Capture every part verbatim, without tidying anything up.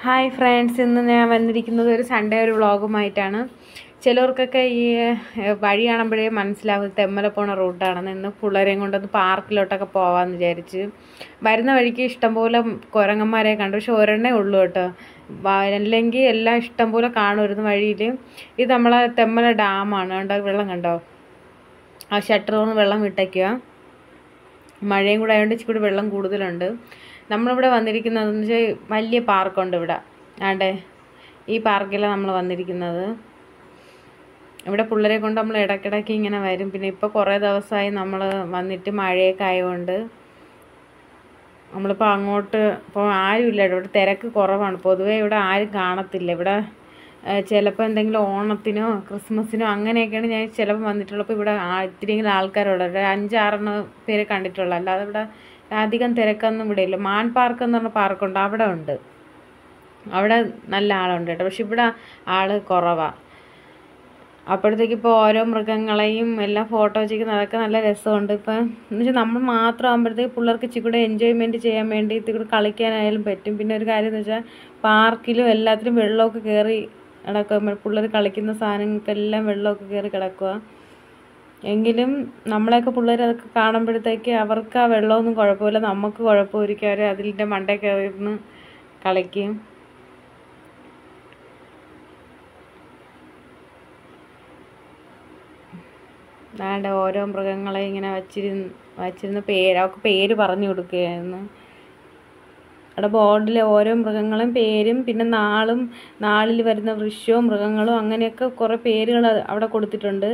Hi friends, ഇന്ന് ഞാൻ വന്നിരിക്കുന്നത് ഒരു സൺഡേ ഒരു വ്ളോഗുമായിട്ടാണ്. ചിലർക്കൊക്കെ ഈ വഴി കാണുമ്പോഴേ മനസ്സിലാവും തെമ്മല പോണ റൂട്ടാണെന്ന്. ഇന്ന് പിള്ളേരെയും കൊണ്ടൊന്ന് പാർക്കിലോട്ടൊക്കെ പോകാമെന്ന് വിചാരിച്ച് വരുന്ന വഴിക്ക് ഇഷ്ടംപോലെ കുരങ്ങന്മാരെ കണ്ടു. പക്ഷെ ഒരെണ്ണേ ഉള്ളൂ കേട്ടോ, അല്ലെങ്കിൽ എല്ലാം ഇഷ്ടംപോലെ കാണുമായിരുന്നു വഴിയിൽ. ഇത് നമ്മളെ തെമ്മല ഡാമാണ് കണ്ടോ, വെള്ളം കണ്ടോ, ആ ഷട്ടറിൽ വെള്ളം വിട്ടേക്കുക. മഴയും കൂടെ ആയതുകൊണ്ട് ഇച്ചിരി കൂടി വെള്ളം കൂടുതലുണ്ട്. നമ്മളിവിടെ വന്നിരിക്കുന്നതെന്ന് വെച്ചാൽ വലിയ പാർക്കുണ്ട് ഇവിടെ. ആണ്ടേ ഈ പാർക്കിലാണ് നമ്മൾ വന്നിരിക്കുന്നത്. ഇവിടെ പിള്ളേരെ കൊണ്ട് നമ്മൾ ഇടയ്ക്കിടയ്ക്ക് ഇങ്ങനെ വരും. പിന്നെ ഇപ്പോൾ കുറേ ദിവസമായി നമ്മൾ വന്നിട്ട് മഴയൊക്കെ ആയതുകൊണ്ട് നമ്മളിപ്പോൾ അങ്ങോട്ട് ഇപ്പോൾ ആരുമില്ല. ഇവിടെ തിരക്ക് കുറവാണ്. പൊതുവേ ഇവിടെ ആരും കാണത്തില്ല. ഇവിടെ ചിലപ്പോൾ എന്തെങ്കിലും ഓണത്തിനോ ക്രിസ്മസിനോ അങ്ങനെയൊക്കെയാണ് ഞാൻ ചിലപ്പോൾ വന്നിട്ടുള്ളപ്പോൾ ഇവിടെ ഇത്തിരിയെങ്കിലും ആൾക്കാരുള്ളത്. ഒരു അഞ്ചാറെണ്ണം പേരെ കണ്ടിട്ടുള്ളൂ. അല്ലാതെ ഇവിടെ അധികം തിരക്കൊന്നും ഇവിടെ ഇല്ല. മാൻ പാർക്ക് എന്ന് പറഞ്ഞ പാർക്കുണ്ട്, അവിടെ ഉണ്ട്. അവിടെ നല്ല ആളുണ്ട് കേട്ടോ. പക്ഷെ ഇവിടെ ആൾ കുറവാണ്. അപ്പോഴത്തേക്ക് ഇപ്പോൾ ഓരോ മൃഗങ്ങളെയും എല്ലാം ഫോട്ടോ വെച്ചിരിക്കുന്നത് അതൊക്കെ നല്ല രസമുണ്ട്. ഇപ്പം എന്ന് വെച്ചാൽ നമ്മൾ മാത്രം ആകുമ്പോഴത്തേക്ക് പിള്ളേർക്ക് ഇച്ചിരി കൂടെ എൻജോയ്മെൻറ്റ് ചെയ്യാൻ വേണ്ടി ഇത്തിരി കൂടെ കളിക്കാനായാലും പറ്റും. പിന്നെ ഒരു കാര്യം എന്ന് വെച്ചാൽ പാർക്കിലും എല്ലാത്തിലും വെള്ളമൊക്കെ കയറി കിടക്കുക. പിള്ളേർ കളിക്കുന്ന സാധനങ്ങൾക്കെല്ലാം വെള്ളമൊക്കെ കയറി കിടക്കുക. എങ്കിലും നമ്മളെയൊക്കെ പിള്ളേർ അതൊക്കെ കാണുമ്പോഴത്തേക്ക് അവർക്ക് ആ വെള്ളമൊന്നും കുഴപ്പമില്ല, നമുക്ക് കുഴപ്പമായിരിക്കും. അവർ അതിൻ്റെ മണ്ടയിൽ കയറിയിരുന്ന് കളിക്കും. അതാണ്ട് ഓരോ മൃഗങ്ങളെ ഇങ്ങനെ വച്ചിരുന്ന് വച്ചിരുന്ന പേര് അവർക്ക് പേര് പറഞ്ഞു കൊടുക്കുകയായിരുന്നു. അവിടെ ബോർഡിൽ ഓരോ മൃഗങ്ങളും പേരും പിന്നെ നാളും നാളിൽ വരുന്ന വൃക്ഷവും മൃഗങ്ങളും അങ്ങനെയൊക്കെ കുറേ പേരുകൾ അവിടെ കൊടുത്തിട്ടുണ്ട്.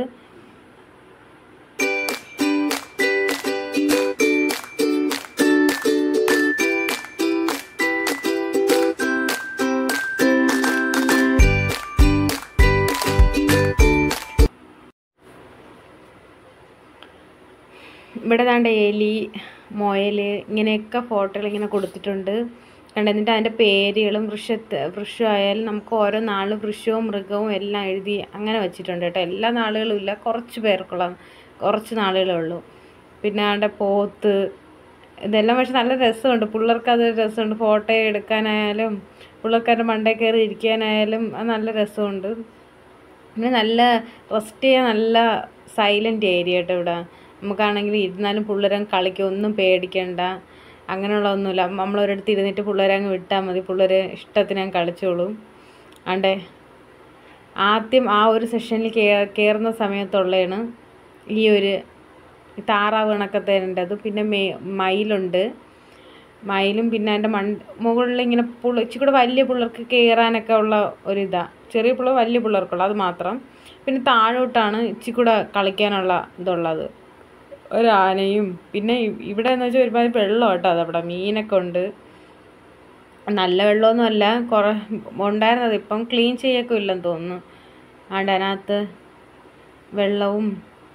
ഇവിടെ ദാണ്ട് എലി, മുയൽ ഇങ്ങനെയൊക്കെ ഫോട്ടോകൾ ഇങ്ങനെ കൊടുത്തിട്ടുണ്ട് കണ്ട്. എന്നിട്ട് അതിൻ്റെ പേരുകളും വൃക്ഷത്തെ വൃക്ഷമായാലും നമുക്ക് ഓരോ നാളും വൃക്ഷവും മൃഗവും എല്ലാം എഴുതി അങ്ങനെ വെച്ചിട്ടുണ്ട് കേട്ടോ. എല്ലാ നാളുകളും ഇല്ല, കുറച്ച് പേർക്കുള്ള കുറച്ച് നാളുകളേ ഉള്ളൂ. പിന്നെ അവിടെ പോത്ത് ഇതെല്ലാം പക്ഷെ നല്ല രസമുണ്ട്. പിള്ളേർക്ക് അത് രസമുണ്ട്, ഫോട്ടോ എടുക്കാനായാലും പിള്ളേർക്കാരുടെ മണ്ടയിൽ കയറി ഇരിക്കാനായാലും അത് നല്ല രസമുണ്ട്. പിന്നെ നല്ല റെസ്റ്റ് ചെയ്യാൻ നല്ല സൈലൻറ്റ് ഏരിയ കേട്ടോ ഇവിടെ. നമുക്കാണെങ്കിൽ ഇരുന്നാലും പിള്ളേരങ്ങ് കളിക്കും, ഒന്നും പേടിക്കണ്ട, അങ്ങനെയുള്ള ഒന്നുമില്ല. നമ്മളൊരിടത്ത് ഇരുന്നിട്ട് പിള്ളേരെ അങ്ങ് വിട്ടാൽ മതി, പിള്ളേർ ഇഷ്ടത്തിന് അങ്ങ് കളിച്ചോളും. ആണ്ടേ ആദ്യം ആ ഒരു സെഷനിൽ കയറുന്ന സമയത്തുള്ളതാണ് ഈ ഒരു താറാവ് കണക്കത്തേൻ്റെത്. പിന്നെ മേ മയിലുണ്ട്, മയിലും പിന്നെ അതിൻ്റെ മൺ മുകളിൽ ഇങ്ങനെ പുള്ള ഇച്ചിരി കൂടെ വലിയ പിള്ളേർക്ക് കയറാനൊക്കെ ഉള്ള ഒരിതാണ്. ചെറിയ പിള്ളേർ വലിയ പിള്ളേർക്കുള്ള അത് മാത്രം. പിന്നെ താഴോട്ടാണ് ഇച്ചിരി കൂടെ കളിക്കാനുള്ള ഇതുള്ളത്. ഒരാനയും പിന്നെ ഇവിടെ എന്ന് വെച്ചാൽ ഒരുപാട് വെള്ളം കേട്ടോ. അതവിടെ മീനൊക്കെ ഉണ്ട്. നല്ല വെള്ളമൊന്നും അല്ല, കുറേ ഉണ്ടായിരുന്നത് ഇപ്പം ക്ലീൻ ചെയ്യൊക്കെ ഇല്ലെന്ന് തോന്നുന്നു. ആണ്ട് അതിനകത്ത് വെള്ളവും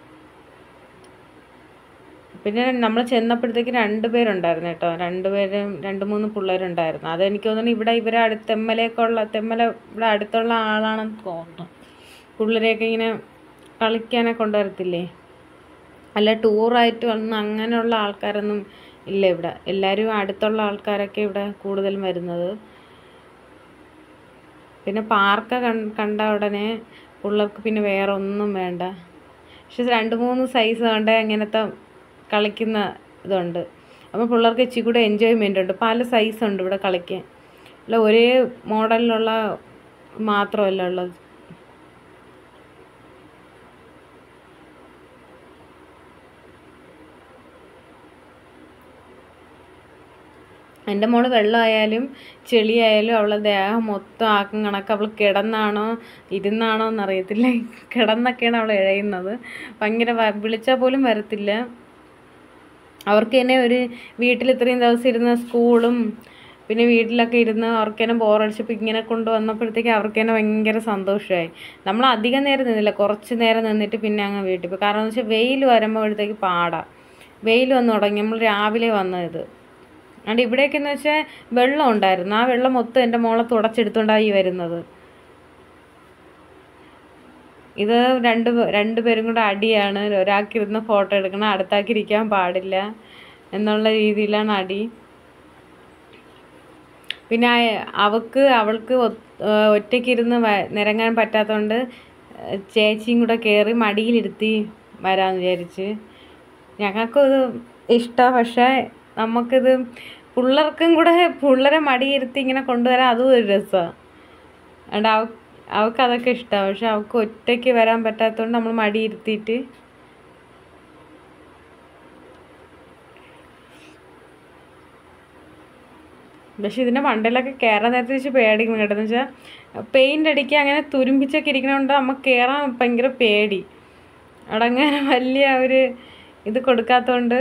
പിന്നെ നമ്മൾ ചെന്നപ്പോഴത്തേക്ക് രണ്ട് പേരുണ്ടായിരുന്നു കേട്ടോ. രണ്ട് പേരും രണ്ട് മൂന്ന് പിള്ളേരുണ്ടായിരുന്നു. അതെനിക്ക് തോന്നുന്നു ഇവിടെ ഇവരെ അടുത്ത് തെമ്മലയൊക്കെ ഉള്ള തെമ്മല ഇവിടെ അടുത്തുള്ള ആളാണെന്ന് തോന്നുന്നു. പിള്ളേരെയൊക്കെ ഇങ്ങനെ കളിക്കാനൊക്കെ കൊണ്ടുവരത്തില്ലേ, അല്ല ടൂറായിട്ട് വന്ന് അങ്ങനെയുള്ള ആൾക്കാരൊന്നും ഇല്ല ഇവിടെ. എല്ലാവരും അടുത്തുള്ള ആൾക്കാരൊക്കെ ഇവിടെ കൂടുതലും വരുന്നത്. പിന്നെ പാർക്ക് കണ്ട ഉടനെ പിള്ളേർക്ക് പിന്നെ വേറെ ഒന്നും വേണ്ട. പക്ഷെ രണ്ട് മൂന്ന് സൈസ് കണ്ട അങ്ങനത്തെ കളിക്കുന്ന ഇതുണ്ട്. അപ്പോൾ പിള്ളേർക്ക് ഇച്ചിരി കൂടെ എൻജോയ്മെൻ്റ് ഉണ്ട്. പല സൈസുണ്ട് ഇവിടെ കളിക്കാൻ. അല്ല ഒരേ മോഡലിലുള്ള മാത്രമല്ല ഉള്ളത്. എൻ്റെ മോള് വെള്ളമായാലും ചെളിയായാലും അവളെ ദേഹം മൊത്തം ആക്കും കണക്ക്. അവൾ കിടന്നാണോ ഇരുന്നാണോ എന്നറിയത്തില്ല, കിടന്നൊക്കെയാണ് അവൾ ഇഴയുന്നത്. ഭയങ്കര വിളിച്ചാൽ പോലും വരത്തില്ല. അവർക്ക് തന്നെ ഒരു വീട്ടിൽ ഇത്രയും ദിവസം ഇരുന്ന സ്കൂളും പിന്നെ വീട്ടിലൊക്കെ ഇരുന്ന് അവർക്ക് തന്നെ ബോറടിച്ചപ്പോൾ ഇങ്ങനെ കൊണ്ട് വന്നപ്പോഴത്തേക്ക് അവർക്ക് തന്നെ ഭയങ്കര സന്തോഷമായി. നമ്മൾ അധികം നേരം നിന്നില്ല, കുറച്ച് നേരം നിന്നിട്ട് പിന്നെ അങ്ങ് വീട്ടിൽ പോയി. കാരണം എന്ന് വെച്ചാൽ വെയിൽ വരുമ്പോഴത്തേക്ക് പാടാണ്. വെയിൽ വന്ന് തുടങ്ങി, നമ്മൾ രാവിലെ വന്നത്. അതുകൊണ്ട് ഇവിടേക്ക് എന്ന് വെച്ചാൽ വെള്ളം ഉണ്ടായിരുന്നു. ആ വെള്ളം മൊത്തം എൻ്റെ മോളെ തുടച്ചെടുത്തുകൊണ്ടായി വരുന്നത്. ഇത് രണ്ട് രണ്ട് പേരും കൂടെ അടിയാണ്. ഒരാൾക്കിരുന്ന് ഫോട്ടോ എടുക്കണം, അടുത്താക്കിരിക്കാൻ പാടില്ല എന്നുള്ള രീതിയിലാണ് അടി. പിന്നെ അവൾക്ക് അവൾക്ക് ഒറ്റയ്ക്കിരുന്ന് നിരങ്ങാൻ പറ്റാത്തതുകൊണ്ട് ചേച്ചിയും കൂടെ കയറി മടിയിലിരുത്തി വരാമെന്ന് വിചാരിച്ച്. ഞങ്ങൾക്കത് ഇഷ്ടമാണ്, പക്ഷേ നമുക്കിത് പിള്ളേർക്കും കൂടെ പിള്ളേരെ മടിയിരുത്തി ഇങ്ങനെ കൊണ്ടുവരാൻ അതും ഒരു രസമാണ്. അതുകൊണ്ട് അവ അവൾക്ക് അതൊക്കെ ഇഷ്ടമാണ്. പക്ഷെ അവൾക്ക് ഒറ്റയ്ക്ക് വരാൻ പറ്റാത്തതുകൊണ്ട് നമ്മൾ മടിയിരുത്തിയിട്ട് പക്ഷെ ഇതിൻ്റെ മണ്ടയിലൊക്കെ കയറാൻ നേരത്തെ വെച്ച് പേടിക്കണം കേട്ടോ. എന്ന് വെച്ചാൽ പെയിൻ്റ് അടിക്കുക അങ്ങനെ തുരുമ്പിച്ചൊക്കെ ഇരിക്കണതുകൊണ്ട് നമുക്ക് കയറാൻ ഭയങ്കര പേടി. അവിടെ അങ്ങനെ വലിയ ഒരു ഇത് കൊടുക്കാത്തതുകൊണ്ട്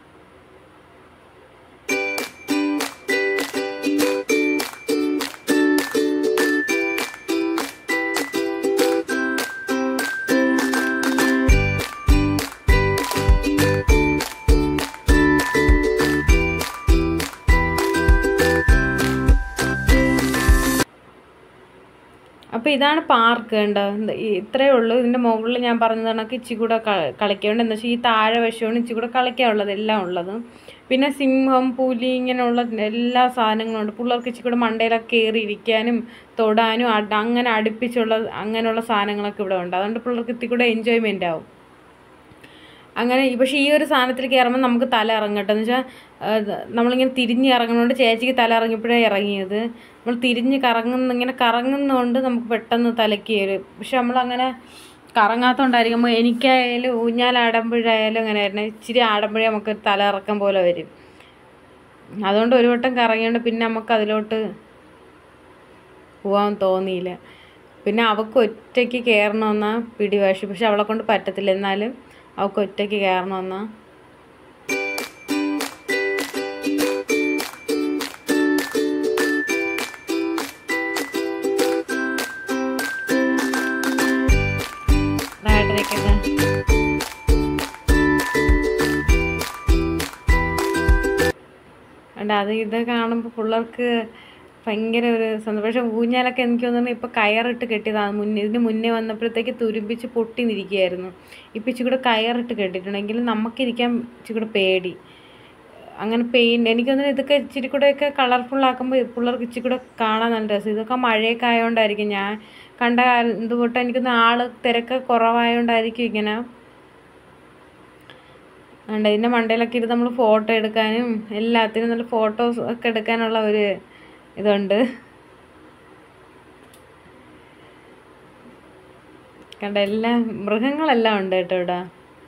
അപ്പോൾ ഇതാണ് പാർക്ക്. കണ്ടോ, ഇത്രയേ ഉള്ളൂ. ഇതിൻ്റെ മുകളിൽ ഞാൻ പറഞ്ഞത് കണക്ക് ഇച്ചി കൂടെ കളിക്കാനുണ്ട്. എന്താ വെച്ചാൽ ഈ താഴെ വശമാണ് ഇച്ചി കൂടെ കളിക്കാനുള്ളത് എല്ലാം ഉള്ളത്. പിന്നെ സിംഹം, പുലി ഇങ്ങനെയുള്ള എല്ലാ സാധനങ്ങളും ഉണ്ട്. പിള്ളേർക്ക് ഇച്ചി കൂടെ മണ്ടയിലൊക്കെ കയറി ഇരിക്കാനും തൊടാനും അങ്ങനെ അടുപ്പിച്ചുള്ള അങ്ങനെയുള്ള സാധനങ്ങളൊക്കെ ഇവിടെ ഉണ്ട്. അതുകൊണ്ട് പിള്ളേർക്ക് ഇത്തിരി കൂടെ എൻജോയ്മെൻ്റ് ആവും അങ്ങനെ. പക്ഷേ ഈ ഒരു സാധനത്തിൽ കയറുമ്പോൾ നമുക്ക് തല ഇറങ്ങട്ടെ. എന്ന് വെച്ചാൽ നമ്മളിങ്ങനെ തിരിഞ്ഞ് ഇറങ്ങുന്നതുകൊണ്ട് ചേച്ചിക്ക് തല ഇറങ്ങിയപ്പോഴേ ഇറങ്ങിയത്. നമ്മൾ തിരിഞ്ഞ് കറങ്ങുന്ന ഇങ്ങനെ കറങ്ങുന്നതുകൊണ്ട് നമുക്ക് പെട്ടെന്ന് തലയ്ക്ക് കയറും. പക്ഷെ നമ്മളങ്ങനെ കറങ്ങാത്തതുകൊണ്ടായിരിക്കും. എനിക്കായാലും ഊഞ്ഞാലാടുമ്പോഴായാലും അങ്ങനെ ആയിരുന്നു. ഇച്ചിരി ആടുമ്പോഴേ നമുക്ക് തല ഇറക്കം പോലെ വരും. അതുകൊണ്ട് ഒരു വട്ടം കറങ്ങിയോണ്ട് പിന്നെ നമുക്ക് അതിലോട്ട് പോകാൻ തോന്നിയില്ല. പിന്നെ അവൾക്ക് ഒറ്റയ്ക്ക് കയറണമെന്നാ പിടിവാശി. പക്ഷെ അവളെ കൊണ്ട് പറ്റത്തില്ല. എന്നാലും അവൾക്ക് ഒറ്റയ്ക്ക് കയറണമെന്നാ. അത് ഇത് കാണുമ്പോൾ പിള്ളേർക്ക് ഭയങ്കര ഒരു സന്തോഷം. ഊഞ്ഞാലൊക്കെ എനിക്ക് തോന്നുന്നു ഇപ്പോൾ കയറിട്ട് കെട്ടിയതാണ്. മുന്നേ ഇതിന് മുന്നേ വന്നപ്പോഴത്തേക്ക് തുരുമ്പിച്ച് പൊട്ടി നിൽക്കുകയായിരുന്നു. ഇപ്പം ഇച്ചിരി കൂടെ കയറിട്ട് കെട്ടിയിട്ടുണ്ടെങ്കിലും നമുക്കിരിക്കാൻ ഇച്ചിരി കൂടെ പേടി. അങ്ങനെ പെയിൻറ്റ് എനിക്ക് തോന്നുന്നു ഇതൊക്കെ ഇച്ചിരി കൂടെയൊക്കെ കളർഫുള്ളാക്കുമ്പോൾ പിള്ളേർക്ക് ഇച്ചിരി കൂടെ കാണാൻ നല്ല രസം. ഇതൊക്കെ മഴയൊക്കെ ആയതുകൊണ്ടായിരിക്കും, ഞാൻ കണ്ട എന്തുകൊണ്ടും എനിക്കൊന്ന് ആൾ തിരക്ക് കുറവായതുകൊണ്ടായിരിക്കും ഇങ്ങനെ. ഉണ്ട് ഇതിൻ്റെ മണ്ടയിലൊക്കെ ഇരുന്ന് നമ്മൾ ഫോട്ടോ എടുക്കാനും എല്ലാത്തിനും നല്ല ഫോട്ടോസ് ഒക്കെ എടുക്കാനുള്ള ഒരു ഇതുണ്ട്. കണ്ട എല്ലാ മൃഗങ്ങളെല്ലാം ഉണ്ട് കേട്ടോ ഇവിടെ.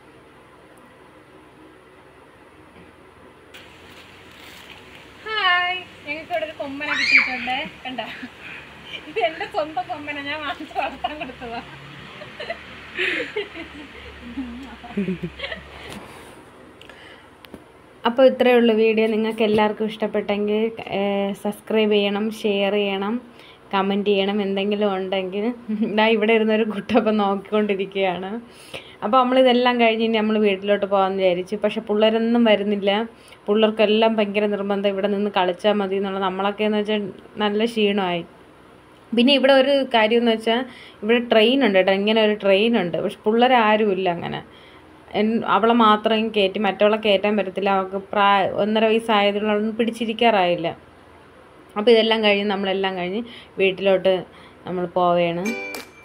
ഹായ്, ഞങ്ങൾക്ക് ഇവിടെ ഒരു കൊമ്പനെ കിട്ടിയിട്ടുണ്ട്. കണ്ട, ഇത് എൻ്റെ സ്വന്തം കൊമ്പന, ഞാൻ വാങ്ങിച്ച് വളർത്താൻ കൊടുത്തതാ. അപ്പോൾ ഇത്രയേ ഉള്ളൂ വീഡിയോ. നിങ്ങൾക്ക് എല്ലാവർക്കും ഇഷ്ടപ്പെട്ടെങ്കിൽ സബ്സ്ക്രൈബ് ചെയ്യണം, ഷെയർ ചെയ്യണം, കമൻറ്റ് ചെയ്യണം. എന്തെങ്കിലും ഉണ്ടെങ്കിൽ ഇതാ ഇവിടെ ഇരുന്നൊരു കുട്ടപ്പം നോക്കിക്കൊണ്ടിരിക്കുകയാണ്. അപ്പോൾ നമ്മളിതെല്ലാം കഴിഞ്ഞ് ഇനി നമ്മൾ വീട്ടിലോട്ട് പോകാമെന്ന് വിചാരിച്ചു. പക്ഷേ പിള്ളേരൊന്നും വരുന്നില്ല. പിള്ളേർക്കെല്ലാം ഭയങ്കര നിർബന്ധം ഇവിടെ നിന്ന് കളിച്ചാൽ മതി എന്നുള്ള. നമ്മളൊക്കെ എന്ന് വെച്ചാൽ നല്ല ക്ഷീണമായി. പിന്നെ ഇവിടെ ഒരു കാര്യം എന്ന് വെച്ചാൽ ഇവിടെ ട്രെയിൻ ഉണ്ട് കേട്ടോ, ഇങ്ങനെ ഒരു ട്രെയിൻ ഉണ്ട്. പക്ഷെ പിള്ളേരാരുമില്ല അങ്ങനെ. അവളെ മാത്രം കയറ്റി, മറ്റവളെ കയറ്റാൻ പറ്റത്തില്ല. അവൾക്ക് പ്രായ ഒന്നര വയസ്സായതുകൊണ്ട് അവളൊന്നും പിടിച്ചിരിക്കാറായില്ല. അപ്പോൾ ഇതെല്ലാം കഴിഞ്ഞ് നമ്മളെല്ലാം കഴിഞ്ഞ് വീട്ടിലോട്ട് നമ്മൾ പോവുകയാണ്.